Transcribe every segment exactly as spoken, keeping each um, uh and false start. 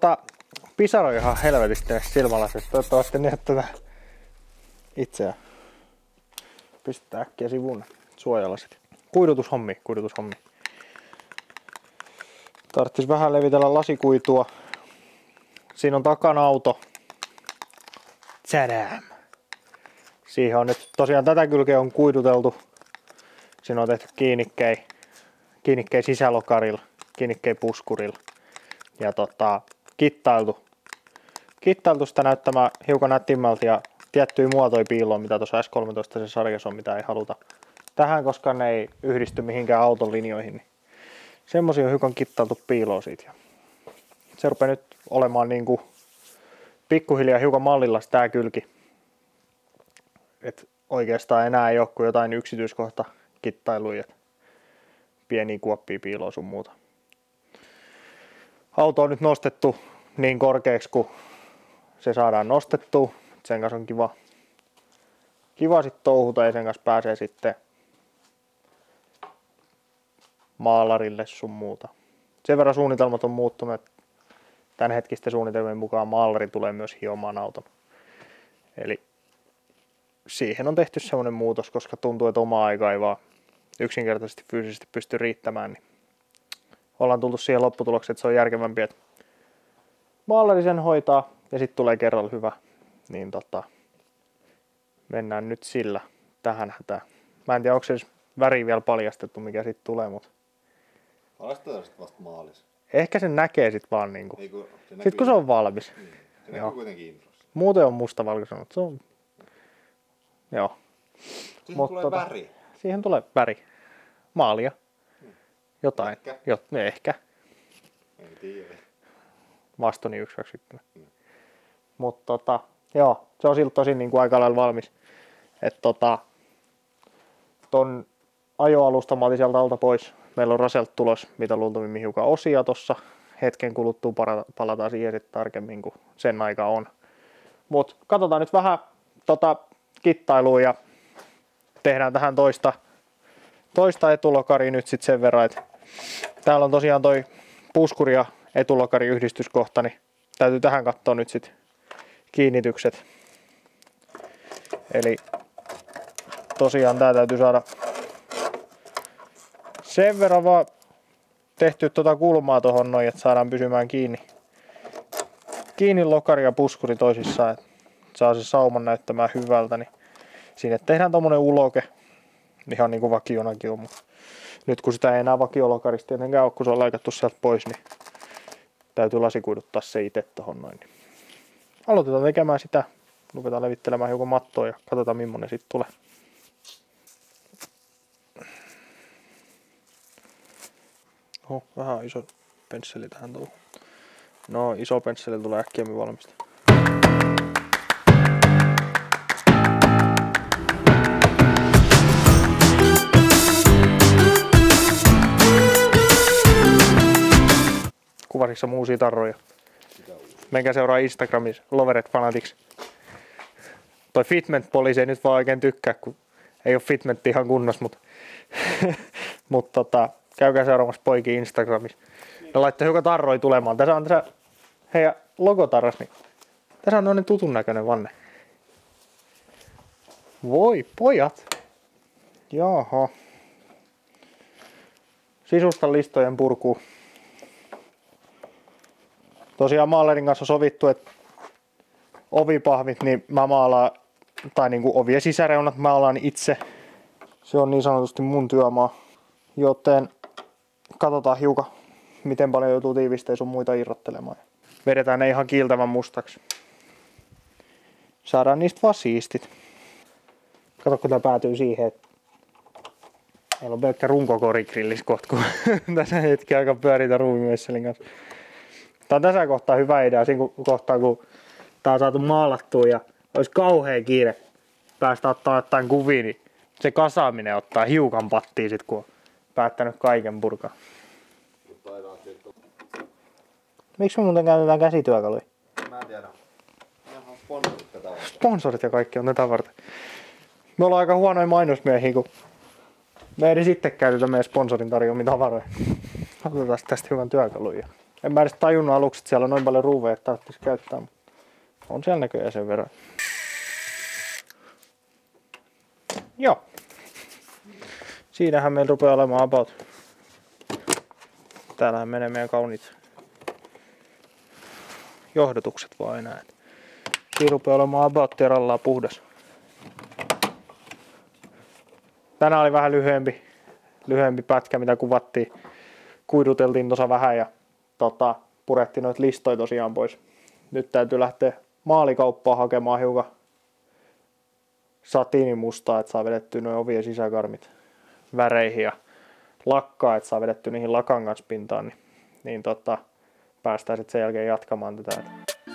tota, pisaroi ihan helvetisti silmälasista. Toivottavasti ne tätä itseään. Pistetään äkkiä sivuun suojalasit. Kuidutushommi, kuidutushommi. Tarvitsisi vähän levitellä lasikuitua. Siinä on takana auto. Tsadam! Siihen on nyt tosiaan tätä kylkeä on kuiduteltu. Siinä on tehty kiinnikkei, kiinnikkei sisälokarilla, kiinnikkei puskurilla. Ja tota, kittailtu. Kittailtu sitä näyttämään hiukan nätimmältä ja tiettyjä muotoja piiloon, mitä tuossa S kolmetoista se sarjassa on, mitä ei haluta tähän, koska ne ei yhdisty mihinkään auton linjoihin. Niin semmosia on hiukan kittailtu piiloon siitä. Ja se rupeaa nyt olemaan niinku pikkuhiljaa hiukan mallillas tää kylki. Et oikeastaan enää ei ole kuin jotain yksityiskohta kittailuja, pieniä kuoppia piiloa sun muuta. Auto on nyt nostettu niin korkeaksi kuin se saadaan nostettua. Sen kanssa on kiva, kiva sit touhuta ja sen kanssa pääsee sitten maalarille sun muuta. Sen verran suunnitelmat on muuttunut, että tämän hetkisten suunnitelmien mukaan maalari tulee myös hiomaan auton. Eli siihen on tehty semmoinen muutos, koska tuntuu, että oma aika ei vaan yksinkertaisesti fyysisesti pysty riittämään. Niin ollaan tultu siihen lopputulokseen, että se on järkevämpi, että maalari sen hoitaa ja sitten tulee kerralla hyvä. Niin tota, mennään nyt sillä tähän hätään. Mä en tiedä, onko se edes väri vielä paljastettu, mikä siitä tulee, mutta valastetaan sitten vasta maalis. Ehkä sen näkee sit vaan niinku. Niin kun se sitten kun se on valmis. Niin. Se näkyy kuitenkin introssa. Muuten on mustavalkoisen, mutta se on. Joo. Siihen Mut tulee tota, väri. Siihen tulee väri. Maalia. Hmm. Jotain. Ehkä. Jot, ehkä. En tiedä. Vastoni yksi kaksi yksi. Hmm. Mutta tota, joo, se on siltä tosin niin kuin aika lailla valmis. Että tota, ton ajoalusta mä otin sieltä alta pois. Meillä on Raselt tulos, mitä luultavimmin hiukan osia tossa. Hetken kuluttua palataan siihen sitten tarkemmin, kun sen aika on. Mut katsotaan nyt vähän tota kittailua ja tehdään tähän toista, toista etulokaria nyt sitten sen verran, että täällä on tosiaan toi puskuri ja etulokari yhdistyskohta, niin täytyy tähän katsoa nyt sitten kiinnitykset. Eli tosiaan tää täytyy saada sen verran vaan tehty tuota kulmaa tohon noin, että saadaan pysymään kiinni, kiinni lokari ja puskuri toisissaan, että saa se sauman näyttämään hyvältä, niin sinne tehdään tommonen uloke, ihan niin kuin vakionakin on, mutta nyt kun sitä ei enää vakiolokarista tietenkään ole, kun se on laikattu sieltä pois, niin täytyy lasikuiduttaa se itse tohon noin. Aloitetaan tekemään sitä, ruvetaan levittelemään hiukan mattoa ja katsotaan millainen siitä tulee. Oho, vähän iso pensseli tähän tuohon. No, iso pensseli tulee äkkiämmin valmista. Kuvasitko sä uusia tarroja? Menkää seuraa Instagramissa Loveret Fanatics. Toi Fitment Police ei nyt vaan oikein tykkää, kun ei ole Fitment ihan kunnossa, mutta mut tota, käykää seuraamassa poikia Instagramissa. Ne laittoi hiukan tarroja tulemaan. Tässä on tässä heidän logotarras, niin tässä on noinen tutun näköinen vanne. Voi pojat! Jaha. Sisusta listojen purku. Tosiaan maalerin kanssa on sovittu, että ovipahvit, niin mä maalaan, tai niinku ovien sisäreunat maalaan itse. Se on niin sanotusti mun työmaa. Joten katsotaan hiukan, miten paljon joutuu tiivisteitä sun muita irrottelemaan. Vedetään ne ihan kiiltävän mustaksi. Saadaan niistä vaan siistit. Kato, kun tää päätyy siihen, että meillä on pelkkä runkokorigrillis kohta, kun tässä hetki aika pyöritä ruumimesselin kanssa. Tää on tässä kohtaa hyvä idea, siinä kohtaa kun tää on saatu maalattua ja olisi kauhea kiire päästä ottaa jotain kuvia, niin se kasaaminen ottaa hiukan pattia sit, kun on päättänyt kaiken purkaa. Miksi me muuten käytetään käsityökaluja? Mä en tiedä. Nehän on sponsorit tätä varten. Sponsorit ja kaikki on tätä varten. Me ollaan aika huonoja mainosmiehiä, kun me ei edes itse käytetä meidän sponsorin tarjoamia tavaroja. Otetaan tästä hyvän työkaluja. En mä edes tajunnut aluksi, että siellä on noin paljon ruuveja, että tarvitsisi käyttää. Mutta on siellä näköjään sen verran. Joo. Siinähän meillä rupeaa olemaan about. Täällähän menee meidän kauniit johdotukset vaan enää. Siinä rupeaa olemaan about terallaan puhdas. Tänään oli vähän lyhyempi, lyhyempi pätkä, mitä kuvattiin. Kuiduteltiin tuossa vähän ja tota, purettiin noita listoja tosiaan pois. Nyt täytyy lähteä maalikauppaan hakemaan hiukan satiinimustaa, että saa vedettyä noin ovien sisäkarmit väreihin ja lakkaa, että saa vedettyä niihin lakan kanssa pintaan, niin, niin tota, päästään sitten sen jälkeen jatkamaan tätä.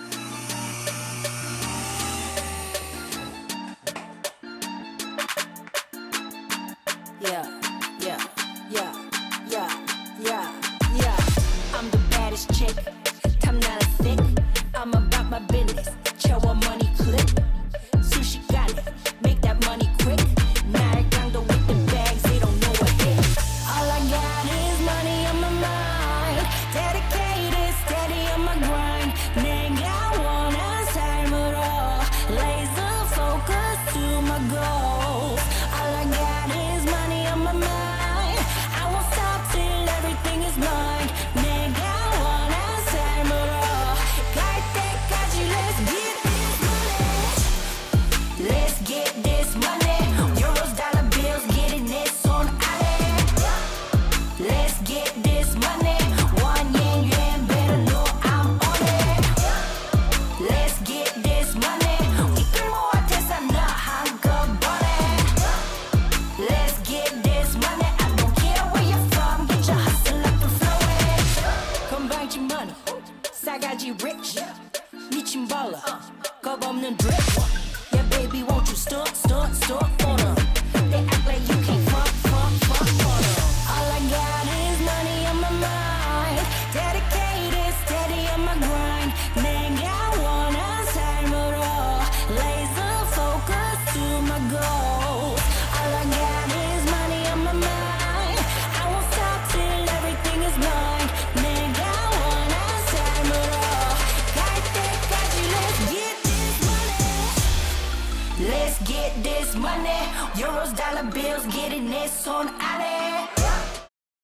Yeah, yeah, yeah, yeah, yeah, yeah. I'm the baddest chick. Time not a thick. I'm about my business. Chill on money clip. Sushi got it. Make that money quick. Narikando with the bags. They don't know what hit. All I got is money on my mind. Dedicated, steady on my grind. Nigga, I wanna time it all. Laser focus to my goals. All I got is money on my mind. I won't stop till everything is mine. Nigga, I wanna time it all. Kaite kaji, let's get this money. Let's get this money. Euros, dollar bills, getting this on Ale. Let's get this money. One yen, yuan, better know I'm on it. Let's get this money. 이끌 모아 대산나 한꺼번에. Let's get this money. I don't care where you're from. Get your hustle up and flowing. Combine your money. 싸가지 rich. 미친 baller. 겁 없는 drip. Yeah, baby, won't you stunt, stunt, stunt on 'em? They act like you can't fuck, fuck, fuck on 'em. All I got is money on my mind. Dedicated, steady on my grind. Nigga, I wanna time it all. Laser focus to my goals. All I got is money on my mind. I won't stop till everything is mine. Nigga, I wanna time it all. Kaite kaji, let's get this money. Let's get this money. Euros, dollar bills, getting this on Ale.